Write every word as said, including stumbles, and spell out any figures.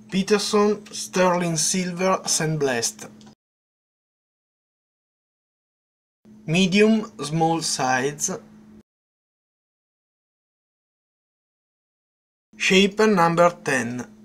Peterson Sterling Silver Sandblast. Medium small size. Shape number ten.